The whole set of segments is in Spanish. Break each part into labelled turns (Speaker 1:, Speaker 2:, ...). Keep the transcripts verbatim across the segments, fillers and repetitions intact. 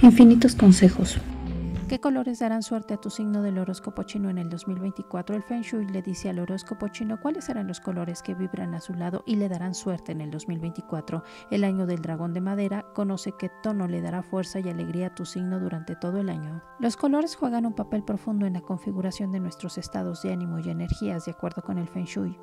Speaker 1: Infinitos consejos.
Speaker 2: ¿Qué colores darán suerte a tu signo del horóscopo chino en el dos mil veinticuatro? El Feng Shui le dice al horóscopo chino cuáles serán los colores que vibran a su lado y le darán suerte en el dos mil veinticuatro. El año del dragón de madera conoce qué tono le dará fuerza y alegría a tu signo durante todo el año. Los colores juegan un papel profundo en la configuración de nuestros estados de ánimo y energías de acuerdo con el Feng Shui.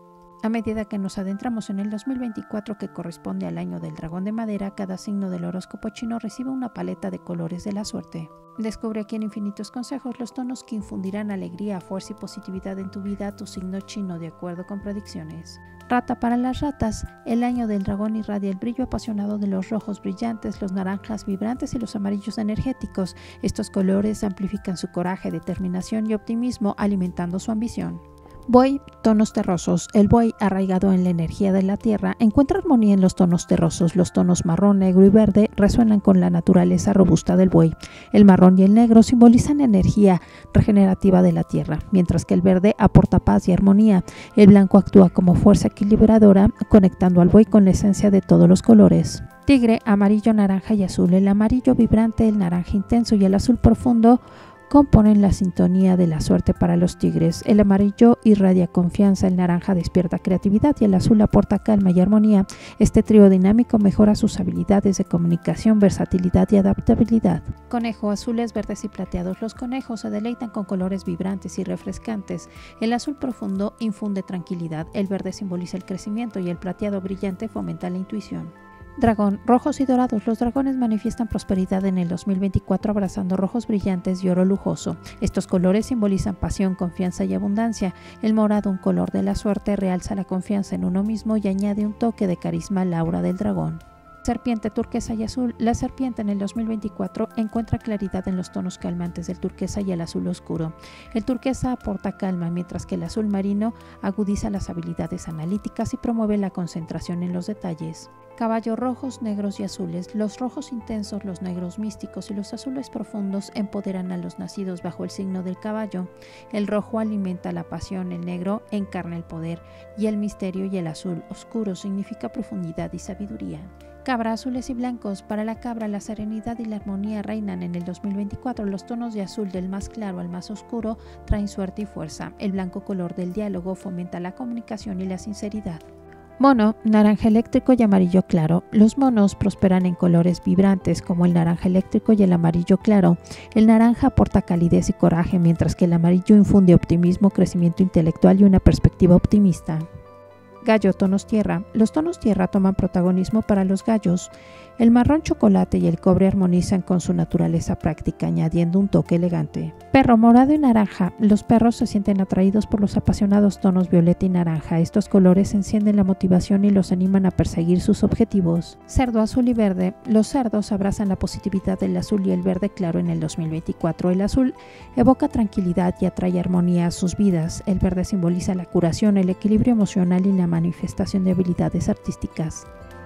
Speaker 2: A medida que nos adentramos en el dos mil veinticuatro, que corresponde al año del dragón de madera, cada signo del horóscopo chino recibe una paleta de colores de la suerte. Descubre aquí en Infinitos Consejos los tonos que infundirán alegría, fuerza y positividad en tu vida a tu signo chino de acuerdo con predicciones. Rata para las ratas, el año del dragón irradia el brillo apasionado de los rojos brillantes, los naranjas vibrantes y los amarillos energéticos. Estos colores amplifican su coraje, determinación y optimismo, alimentando su ambición. Buey, tonos terrosos. El buey, arraigado en la energía de la tierra, encuentra armonía en los tonos terrosos. Los tonos marrón, negro y verde resuenan con la naturaleza robusta del buey. El marrón y el negro simbolizan energía regenerativa de la tierra, mientras que el verde aporta paz y armonía. El blanco actúa como fuerza equilibradora, conectando al buey con la esencia de todos los colores. Tigre, amarillo, naranja y azul. El amarillo vibrante, el naranja intenso y el azul profundo componen la sintonía de la suerte para los tigres. El amarillo irradia confianza, el naranja despierta creatividad y el azul aporta calma y armonía. Este trío dinámico mejora sus habilidades de comunicación, versatilidad y adaptabilidad. Conejo, azules, verdes y plateados. Los conejos se deleitan con colores vibrantes y refrescantes. El azul profundo infunde tranquilidad, el verde simboliza el crecimiento y el plateado brillante fomenta la intuición. Dragón, rojos y dorados. Los dragones manifiestan prosperidad en el dos mil veinticuatro abrazando rojos brillantes y oro lujoso. Estos colores simbolizan pasión, confianza y abundancia. El morado, un color de la suerte, realza la confianza en uno mismo y añade un toque de carisma al aura del dragón. Serpiente, turquesa y azul. La serpiente en el dos mil veinticuatro encuentra claridad en los tonos calmantes del turquesa y el azul oscuro. El turquesa aporta calma, mientras que el azul marino agudiza las habilidades analíticas y promueve la concentración en los detalles. Caballo, rojos, negros y azules. Los rojos intensos, los negros místicos y los azules profundos empoderan a los nacidos bajo el signo del caballo. El rojo alimenta la pasión, el negro encarna el poder y el misterio, y el azul oscuro significa profundidad y sabiduría. Cabra, azules y blancos. Para la cabra, la serenidad y la armonía reinan en el dos mil veinticuatro. Los tonos de azul del más claro al más oscuro traen suerte y fuerza. El blanco, color del diálogo, fomenta la comunicación y la sinceridad. Mono, naranja eléctrico y amarillo claro. Los monos prosperan en colores vibrantes como el naranja eléctrico y el amarillo claro. El naranja aporta calidez y coraje, mientras que el amarillo infunde optimismo, crecimiento intelectual y una perspectiva optimista. Gallo, tonos tierra. Los tonos tierra toman protagonismo para los gallos. El marrón chocolate y el cobre armonizan con su naturaleza práctica, añadiendo un toque elegante. Perro, morado y naranja. Los perros se sienten atraídos por los apasionados tonos violeta y naranja. Estos colores encienden la motivación y los animan a perseguir sus objetivos. Cerdo, azul y verde. Los cerdos abrazan la positividad del azul y el verde claro en el dos mil veinticuatro. El azul evoca tranquilidad y atrae armonía a sus vidas. El verde simboliza la curación, el equilibrio emocional y la manifestación de habilidades artísticas.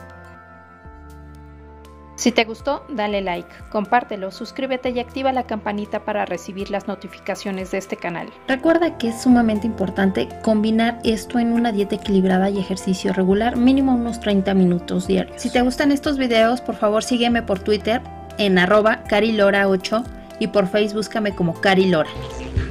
Speaker 1: Si te gustó, dale like, compártelo, suscríbete y activa la campanita para recibir las notificaciones de este canal. Recuerda que es sumamente importante combinar esto en una dieta equilibrada y ejercicio regular, mínimo unos treinta minutos diarios. Si te gustan estos videos, por favor sígueme por Twitter en arroba carilora ocho y por Facebook búscame como Cari Lora.